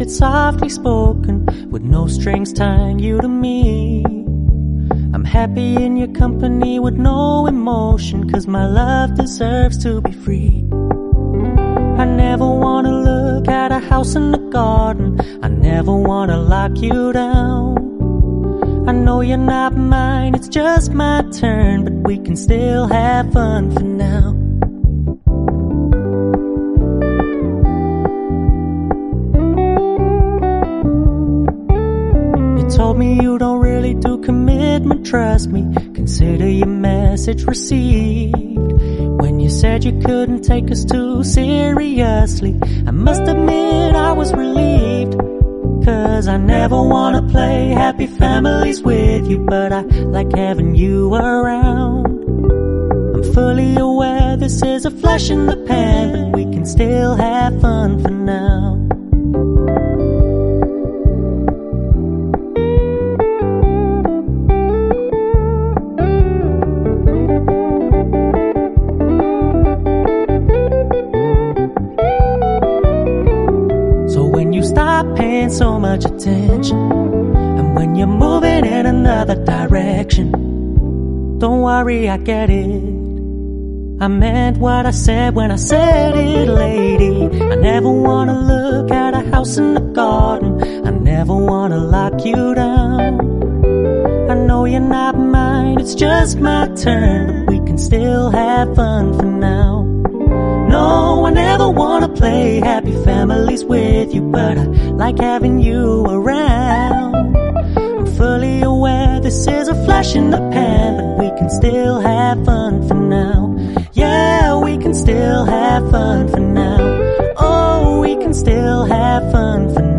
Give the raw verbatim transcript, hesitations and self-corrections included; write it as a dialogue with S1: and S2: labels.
S1: it's softly spoken, with no strings tying you to me. I'm happy in your company with no emotion, 'cause my love deserves to be free. I never wanna look at a house in the garden, I never wanna lock you down. I know you're not mine, it's just my turn, but we can still have fun for now. You told me you don't really do commitment, trust me, consider your message received. When you said you couldn't take us too seriously, I must admit I was relieved. 'Cause I never wanna play happy families with you, but I like having you around. I'm fully aware this is a flash in the pan, but we can still have fun for now. Stop paying so much attention, and when you're moving in another direction, don't worry, I get it. I meant what I said when I said it, lady. I never wanna look at a house in the garden, I never wanna lock you down. I know you're not mine, it's just my turn, but we can still have fun for now. No, I never wanna play happy families with you, but I like having you around. I'm fully aware this is a flash in the pan, but we can still have fun for now. Yeah, we can still have fun for now. Oh, we can still have fun for now.